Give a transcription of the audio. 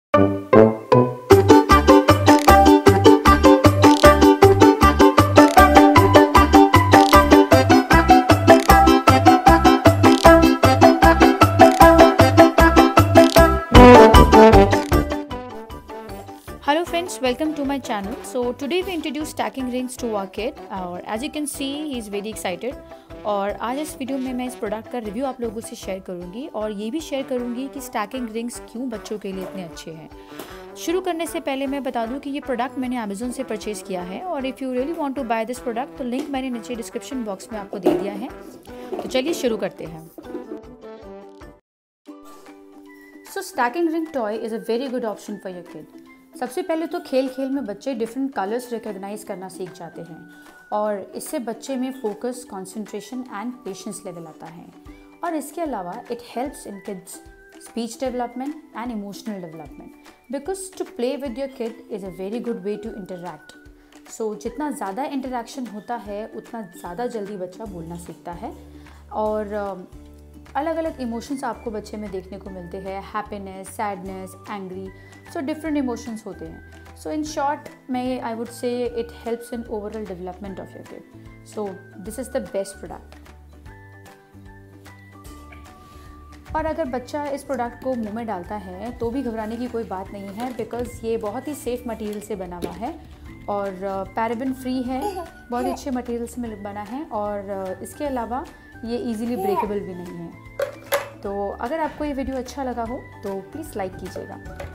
Hello friends, welcome to my channel. So today we introduce stacking rings to our kid और as you can see he is very excited। और आज इस video में मैं इस product का review आप लोगों से शेयर करूंगी और ये भी शेयर करूंगी कि स्टैकिंग रिंग्स क्यों बच्चों के लिए इतने अच्छे हैं। शुरू करने से पहले मैं बता दूं कि ये प्रोडक्ट मैंने अमेज़न से परचेज़ किया है और if you really want to buy this product तो लिंक मैंने नीचे डिस्क्रिप्शन बॉक्स में आपको दे दिया है। तो चलिए शुरू करते हैं। So stacking ring toy is a very good option for your kid. सबसे पहले तो खेल खेल में बच्चे डिफरेंट कलर्स रिकॉग्नाइज करना सीख जाते हैं और इससे बच्चे में focus, concentration and patience level आता है। और इसके अलावा it helps in kids speech development and emotional development because to play with your kid is a very good way to interact. So जितना ज़्यादा इंटरैक्शन होता है उतना ज़्यादा जल्दी बच्चा बोलना सीखता है और अलग अलग इमोशंस आपको बच्चे में देखने को मिलते हैं, happiness, sadness, angry, so different emotions होते हैं। सो इन शॉर्ट मैं I would say it helps in overall development of your kid. So this is the best product. और अगर बच्चा इस प्रोडक्ट को मुंह में डालता है तो भी घबराने की कोई बात नहीं है बिकॉज़ ये बहुत ही सेफ़ मटेरियल से बना हुआ है और पैराबेन फ्री है, बहुत ही अच्छे मटेरियल से बना है और इसके अलावा ये इजीली ब्रेकेबल भी नहीं है। तो अगर आपको ये वीडियो अच्छा लगा हो तो प्लीज़ लाइक कीजिएगा।